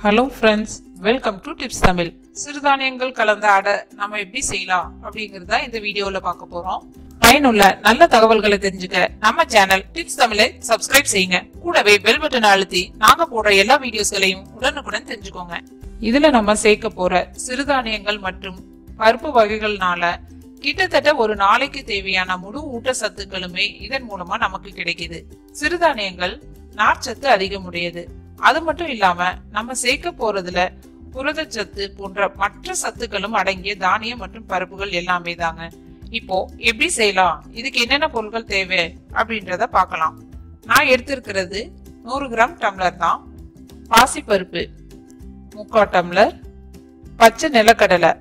Hello friends, welcome to Tips Tamil. சிறுதானியங்கள் கலந்த அடை நம்ம எப்படி செய்யலாம் அப்படிங்கறத இந்த வீடியோல பார்க்க போறோம். பயனுள்ள நல்ல தகவல்களை தெரிஞ்சுக்க நம்ம சேனல் Tips Tamil-ஐ சப்ஸ்கிரைப் செய்யுங்க. கூடவே பெல் பட்டனை அழுத்தி நாங்க போடுற எல்லா வீடியோஸ்களையும் உடனுக்குடன் தெரிஞ்சுக்கோங்க. இதுல நம்ம சேர்க்க போற சிறுதானியங்கள் மற்றும் பருப்பு வகைகள்னால கிட்டத்தட்ட ஒரு நாளைக்கு தேவையான முழு ஊட்டச்சத்துக்களுமே இதன் மூலமா நமக்கு கிடைக்குது. சிறுதானியங்கள் நார்ச்சத்து அதிகமுடையது. அது மட்டும் இல்லாம நம்ம சேர்க்க போறதுல புரதச்சத்து போன்ற மற்ற சத்துக்களும் அடங்கிய தானியம் மற்றும் பருப்புகள் எல்லாமே தாங்க. இப்போ எப்படி செய்யலாம், இதுக்கு என்னென்ன பொருட்கள் தேவை அப்படின்றத பார்க்கலாம். நான் எடுத்திருக்கிறது 100 கிராம் டம்ளர் தான். பாசிப்பருப்பு 3/4 டம்ளர், பச்சை நிலக்கடலை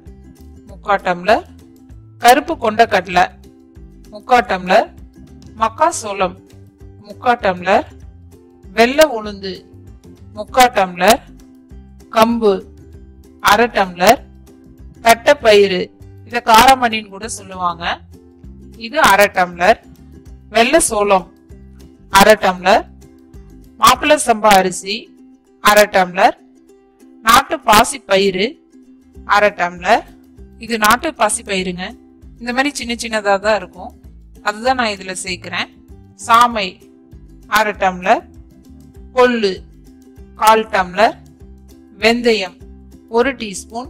3/4 டம்ளர், கருப்பு கொண்டக்கடலை 3/4 டம்ளர், மக்காசோளம் 3/4 டம்ளர், வெள்ளை உளுந்து 3/4 டம்ளர், கம்பு 1/2 டம்ளர், தட்டைப்பயிறு இத காரமணின்னு கூட சொல்லுவாங்க, இது 1/2 டம்ளர், வெள்ளை சோளம் 1/2 டம்ளர், மாப்பிள்ளை சம்பா அரிசி 1/2 டம்ளர், நாட்டு பாசி பயிறு 1/2 டம்ளர். இது நாட்டு பாசி பயிருங்க, இந்த மாதிரி சின்ன சின்னதா தான் இருக்கும், அதுதான் நான் இதுல சேர்க்கிறேன். சாமை 1/2 டம்ளர், கொள்ளு 1/4 டம்ளர், வெந்தயம் 1 டீஸ்பூன்,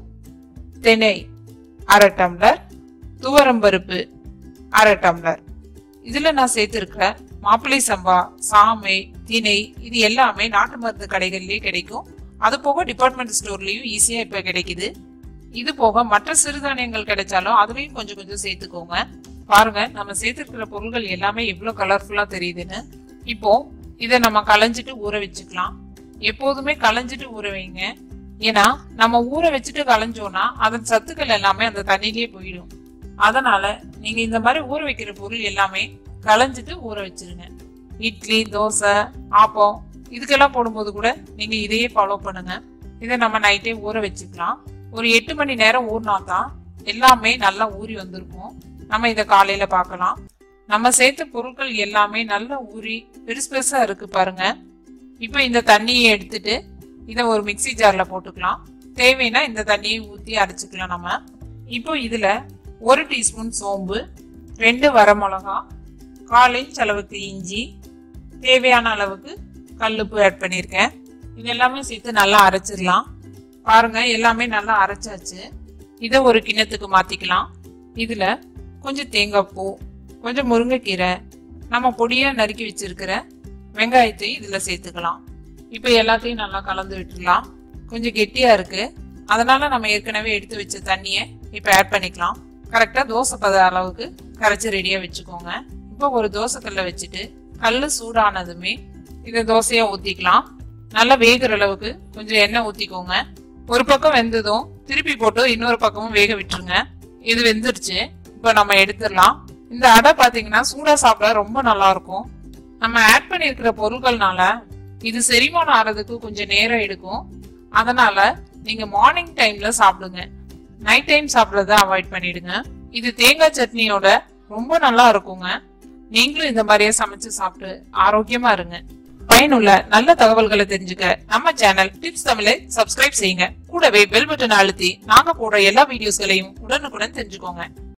திணை 1/2 டம்ளர், துவரம்பருப்பு 1/2 டம்ளர். இதுல நான் சேர்த்திருக்கிற மாப்பிள்ளை சம்பா, சாமை, திணை இது எல்லாமே நாட்டு மருந்து கடைகள்லயே கிடைக்கும். அது போக டிபார்ட்மெண்ட் ஸ்டோர்லயும் ஈஸியா இப்ப கிடைக்குது. இது போக மற்ற சிறுதானியங்கள் கிடைச்சாலும் அதுலயும் கொஞ்சம் கொஞ்சம் சேர்த்துக்கோங்க. பாருங்க நம்ம சேர்த்திருக்கிற பொருட்கள் எல்லாமே எவ்வளவு கலர்ஃபுல்லா தெரியுதுன்னு. இப்போ இதை நம்ம களைஞ்சிட்டு ஊற வச்சுக்கலாம். எப்போதுமே களைஞ்சிட்டு ஊற வைங்க, ஏன்னா நம்ம ஊற வச்சுட்டு களைஞ்சோம்னா அதன் சத்துக்கள் எல்லாமே அந்த தண்ணியிலேயே போயிடும். அதனால நீங்க இந்த மாதிரி ஊற வைக்கிற பொருள் எல்லாமே களைஞ்சிட்டு ஊற வச்சிருங்க. இட்லி, தோசை, ஆப்பம் இதுக்கெல்லாம் போடும்போது கூட நீங்க இதையே ஃபாலோ பண்ணுங்க. இதை நம்ம நைட்டே ஊற வச்சுக்கலாம். ஒரு 8 மணி நேரம் ஊறினா தான் எல்லாமே நல்லா ஊறி வந்திருக்கும். நம்ம இதை காலையில பார்க்கலாம். நம்ம சேர்த்த பொருட்கள் எல்லாமே நல்லா ஊறி பெருசு பெருசா இருக்கு பாருங்க. இப்போ இந்த தண்ணியை எடுத்துட்டு இதை ஒரு மிக்சி ஜார்ல போட்டுக்கலாம். தேவைன்னா இந்த தண்ணியை ஊற்றி அரைச்சிக்கலாம் நம்ம. இப்போ இதுல 1 டீஸ்பூன் சோம்பு, 2 வரமிளகா, 1/4 இன்ச் அளவுக்கு இஞ்சி, தேவையான அளவுக்கு கல்லுப்பு ஆட் பண்ணியிருக்கேன். இது எல்லாமே சேர்த்து நல்லா அரைச்சிடலாம். பாருங்க எல்லாமே நல்லா அரைச்சாச்சு. இதை ஒரு கிண்ணத்துக்கு மாத்திக்கலாம். இதுல கொஞ்சம் தேங்காய் பூ, கொஞ்சம் முருங்கைக்கீரை, நம்ம பொடியா நறுக்கி வச்சிருக்கிற வெங்காயத்தை இதுல சேர்த்துக்கலாம். இப்ப எல்லாத்தையும் நல்லா கலந்து விட்டுடலாம். கொஞ்சம் கெட்டியா இருக்கு, அதனால நம்ம ஏற்கனவே எடுத்து வச்ச தண்ணியை இப்ப ஆட் பண்ணிக்கலாம். கரெக்டா தோசை பத அளவுக்கு கரைச்சி ரெடியா வச்சுக்கோங்க. இப்போ ஒரு தோசை கல்ல வச்சுட்டு கல்லு சூடானதுமே இதை தோசையா ஊத்திக்கலாம். நல்லா வேகிற அளவுக்கு கொஞ்சம் எண்ணெய் ஊத்திக்கோங்க. ஒரு பக்கம் வெந்ததும் திருப்பி போட்டு இன்னொரு பக்கமும் வேக விட்டுருங்க. இது வெந்துருச்சு, இப்ப நம்ம எடுத்துடலாம். இந்த அடை பாத்தீங்கன்னா சூடா சாப்பிட ரொம்ப நல்லா இருக்கும். நம்ம ஆட் பண்ணிருக்கிற பொருட்கள்னால இது செரிமானம் ஆறதுக்கு கொஞ்சம் நேரம் எடுக்கும். அதனால நீங்க மார்னிங் டைம்ல சாப்பிடுங்க, நைட் டைம் சாப்பிடறத அவாய்ட் பண்ணிடுங்க. இது தேங்காய் சட்னியோட ரொம்ப நல்லா இருக்குங்க. நீங்களும் இந்த மாதிரியே சமைச்சு சாப்பிட்டு ஆரோக்கியமா இருங்க. பயனுள்ள நல்ல தகவல்களை தெரிஞ்சுக்க நம்ம சேனல் டிப்ஸ் தமிழை சப்ஸ்கிரைப் செய்யுங்க. கூடவே பெல் பட்டனை அழுத்தி நாங்க போடுற எல்லா வீடியோஸ்களையும் உடனுக்குடன் தெரிஞ்சுக்கோங்க.